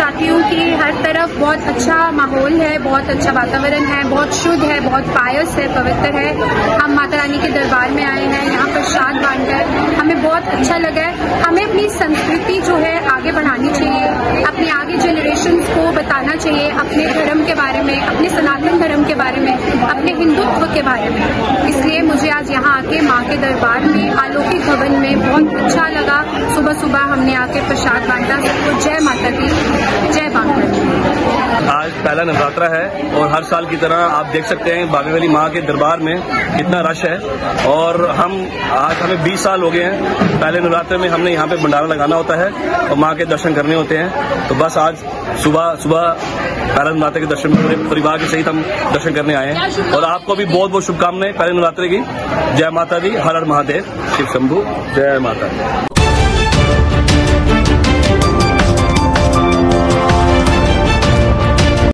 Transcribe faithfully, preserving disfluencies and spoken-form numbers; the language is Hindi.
चाहती हूँ कि हर तरफ बहुत अच्छा माहौल है, बहुत अच्छा वातावरण है, बहुत शुद्ध है, बहुत पायस है, पवित्र है। हम माता रानी के दरबार में आए हैं, यहाँ प्रसाद बांटकर हमें बहुत अच्छा लगा है। हमें अपनी संस्कृति जो है आगे बढ़ानी चाहिए, अपने आगे जनरेशन्स को बताना चाहिए अपने धर्म के बारे में, अपने सनातन धर्म के बारे में, अपने हिंदुत्व के बारे में। इसलिए मुझे आज यहाँ आके माँ के दरबार में अलौकिक भवन में बहुत अच्छा लगा। सुबह सुबह हमने आके प्रसाद बांटा। सबको जय माता की, जय बांग्ला। आज पहला नवरात्रा है और हर साल की तरह आप देख सकते हैं बाबे वाली माँ के दरबार में कितना रश है। और हम आज हमें बीस साल हो गए हैं। पहले नवरात्रे में हमने यहाँ पे भंडारा लगाना होता है और माँ के दर्शन करने होते हैं। तो बस आज सुबह सुबह पहला नवरात्रे के दर्शन पूरे परिवार के सहित हम दर्शन करने आए हैं। और आपको भी बहुत बहुत शुभकामनाएं पहले नवरात्रे की। जय माता दी, हर हर महादेव, शिव शंभू, जय माता दी।